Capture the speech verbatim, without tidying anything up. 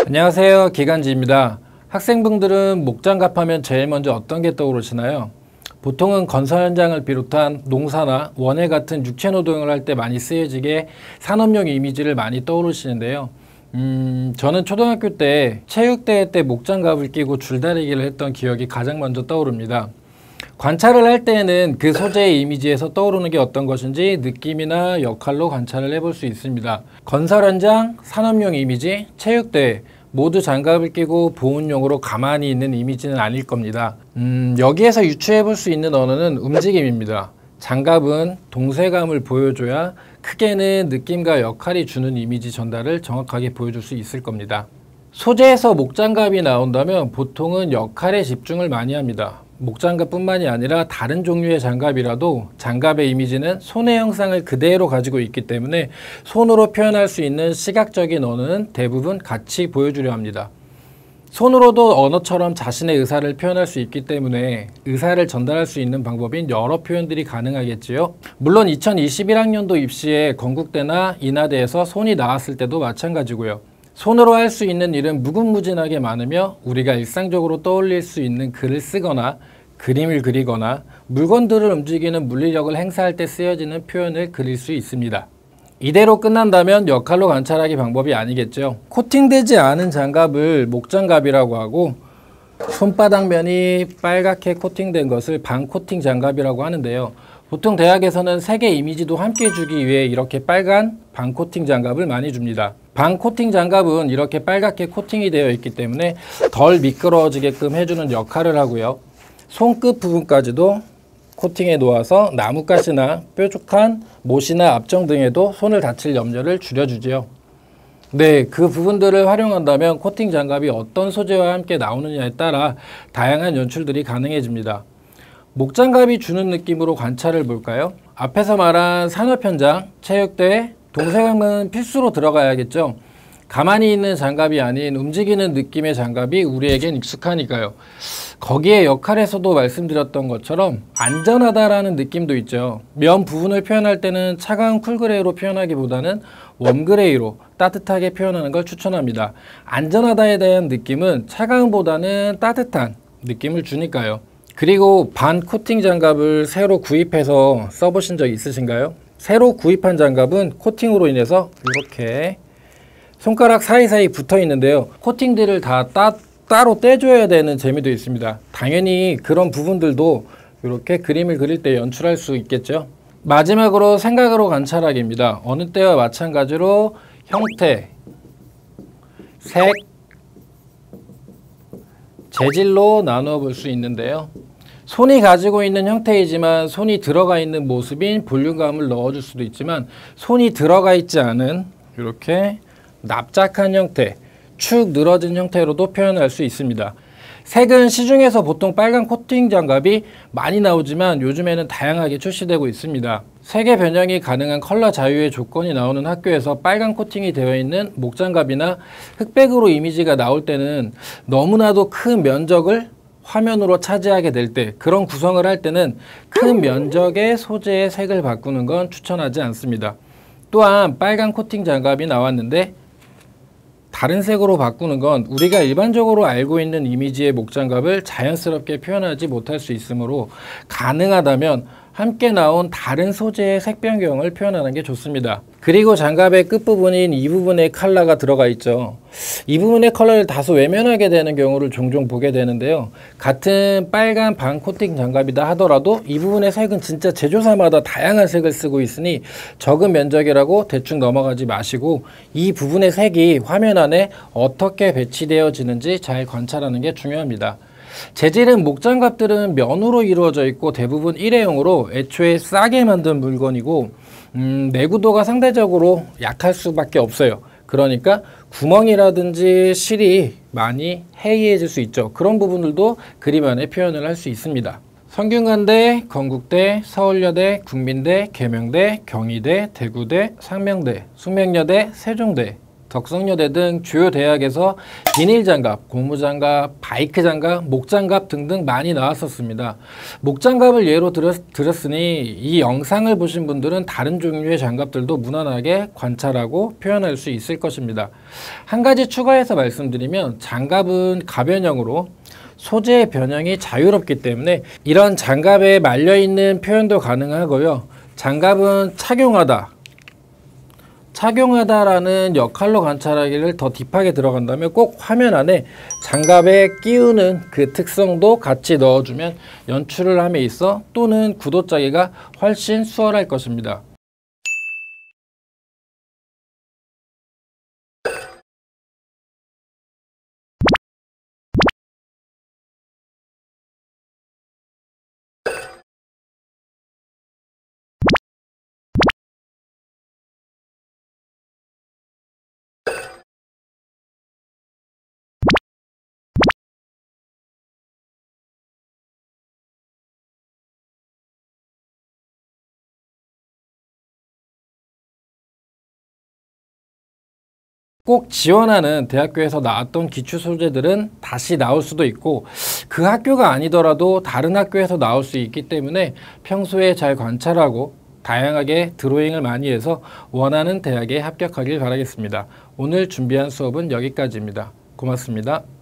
안녕하세요, 기간지입니다. 학생분들은 목장갑 하면 제일 먼저 어떤 게 떠오르시나요? 보통은 건설 현장을 비롯한 농사나 원예 같은 육체 노동을 할 때 많이 쓰여지게 산업용 이미지를 많이 떠오르시는데요. 음, 저는 초등학교 때 체육대회 때 목장갑을 끼고 줄다리기를 했던 기억이 가장 먼저 떠오릅니다. 관찰을 할 때에는 그 소재의 이미지에서 떠오르는 게 어떤 것인지 느낌이나 역할로 관찰을 해볼 수 있습니다. 건설 현장, 산업용 이미지, 체육대회 모두 장갑을 끼고 보온용으로 가만히 있는 이미지는 아닐 겁니다. 음, 여기에서 유추해 볼 수 있는 언어는 움직임입니다. 장갑은 동세감을 보여줘야 크게는 느낌과 역할이 주는 이미지 전달을 정확하게 보여줄 수 있을 겁니다. 소재에서 목장갑이 나온다면 보통은 역할에 집중을 많이 합니다. 목장갑뿐만이 아니라 다른 종류의 장갑이라도 장갑의 이미지는 손의 형상을 그대로 가지고 있기 때문에 손으로 표현할 수 있는 시각적인 언어는 대부분 같이 보여주려 합니다. 손으로도 언어처럼 자신의 의사를 표현할 수 있기 때문에 의사를 전달할 수 있는 방법인 여러 표현들이 가능하겠지요. 물론 이천이십일 학년도 입시에 건국대나 인하대에서 손이 나왔을 때도 마찬가지고요. 손으로 할 수 있는 일은 무궁무진하게 많으며 우리가 일상적으로 떠올릴 수 있는 글을 쓰거나 그림을 그리거나 물건들을 움직이는 물리력을 행사할 때 쓰여지는 표현을 그릴 수 있습니다. 이대로 끝난다면 역할로 관찰하기 방법이 아니겠죠. 코팅되지 않은 장갑을 목장갑이라고 하고 손바닥면이 빨갛게 코팅된 것을 반코팅 장갑이라고 하는데요. 보통 대학에서는 색의 이미지도 함께 주기 위해 이렇게 빨간 반코팅 장갑을 많이 줍니다. 반코팅 장갑은 이렇게 빨갛게 코팅이 되어 있기 때문에 덜 미끄러워지게끔 해주는 역할을 하고요. 손끝 부분까지도 코팅해 놓아서 나뭇가지나 뾰족한 못이나 압정 등에도 손을 다칠 염려를 줄여주지요. 네, 그 부분들을 활용한다면 코팅 장갑이 어떤 소재와 함께 나오느냐에 따라 다양한 연출들이 가능해집니다. 목장갑이 주는 느낌으로 관찰을 볼까요? 앞에서 말한 산업 현장, 체육대회, 동세감은 필수로 들어가야겠죠. 가만히 있는 장갑이 아닌 움직이는 느낌의 장갑이 우리에겐 익숙하니까요. 거기에 역할에서도 말씀드렸던 것처럼 안전하다라는 느낌도 있죠. 면 부분을 표현할 때는 차가운 쿨그레이로 표현하기보다는 웜그레이로 따뜻하게 표현하는 걸 추천합니다. 안전하다에 대한 느낌은 차가움보다는 따뜻한 느낌을 주니까요. 그리고 반 코팅 장갑을 새로 구입해서 써보신 적 있으신가요? 새로 구입한 장갑은 코팅으로 인해서 이렇게 손가락 사이사이 붙어 있는데요. 코팅들을 다 따, 따로 떼줘야 되는 재미도 있습니다. 당연히 그런 부분들도 이렇게 그림을 그릴 때 연출할 수 있겠죠. 마지막으로 생각으로 관찰하기입니다. 어느 때와 마찬가지로 형태, 색, 재질로 나누어 볼 수 있는데요. 손이 가지고 있는 형태이지만 손이 들어가 있는 모습인 볼륨감을 넣어줄 수도 있지만 손이 들어가 있지 않은 이렇게 납작한 형태, 축 늘어진 형태로도 표현할 수 있습니다. 색은 시중에서 보통 빨간 코팅 장갑이 많이 나오지만 요즘에는 다양하게 출시되고 있습니다. 색의 변형이 가능한 컬러 자유의 조건이 나오는 학교에서 빨간 코팅이 되어 있는 목장갑이나 흑백으로 이미지가 나올 때는 너무나도 큰 면적을 화면으로 차지하게 될 때, 그런 구성을 할 때는 큰 면적의 소재의 색을 바꾸는 건 추천하지 않습니다. 또한 빨간 코팅 장갑이 나왔는데 다른 색으로 바꾸는 건 우리가 일반적으로 알고 있는 이미지의 목장갑을 자연스럽게 표현하지 못할 수 있으므로 가능하다면 함께 나온 다른 소재의 색 변경을 표현하는 게 좋습니다. 그리고 장갑의 끝부분인 이 부분에 컬러가 들어가 있죠. 이 부분의 컬러를 다소 외면하게 되는 경우를 종종 보게 되는데요. 같은 빨간 반 코팅 장갑이다 하더라도 이 부분의 색은 진짜 제조사마다 다양한 색을 쓰고 있으니 적은 면적이라고 대충 넘어가지 마시고 이 부분의 색이 화면 안에 어떻게 배치되어지는지 잘 관찰하는 게 중요합니다. 재질은 목장갑들은 면으로 이루어져 있고 대부분 일회용으로 애초에 싸게 만든 물건이고 음, 내구도가 상대적으로 약할 수밖에 없어요. 그러니까 구멍이라든지 실이 많이 해이해질 수 있죠. 그런 부분들도 그림 안에 표현을 할 수 있습니다. 성균관대, 건국대, 서울여대, 국민대, 계명대, 경희대, 대구대, 상명대, 숙명여대, 세종대 덕성여대 등 주요 대학에서 비닐장갑, 고무장갑, 바이크장갑, 목장갑 등등 많이 나왔었습니다. 목장갑을 예로 들었, 들었으니 이 영상을 보신 분들은 다른 종류의 장갑들도 무난하게 관찰하고 표현할 수 있을 것입니다. 한 가지 추가해서 말씀드리면 장갑은 가변형으로 소재의 변형이 자유롭기 때문에 이런 장갑에 말려있는 표현도 가능하고요. 장갑은 착용하다, 착용하다라는 역할로 관찰하기를 더 딥하게 들어간다면 꼭 화면 안에 장갑에 끼우는 그 특성도 같이 넣어주면 연출을 함에 있어 또는 구도 짜기가 훨씬 수월할 것입니다. 꼭 지원하는 대학교에서 나왔던 기출 소재들은 다시 나올 수도 있고 그 학교가 아니더라도 다른 학교에서 나올 수 있기 때문에 평소에 잘 관찰하고 다양하게 드로잉을 많이 해서 원하는 대학에 합격하길 바라겠습니다. 오늘 준비한 수업은 여기까지입니다. 고맙습니다.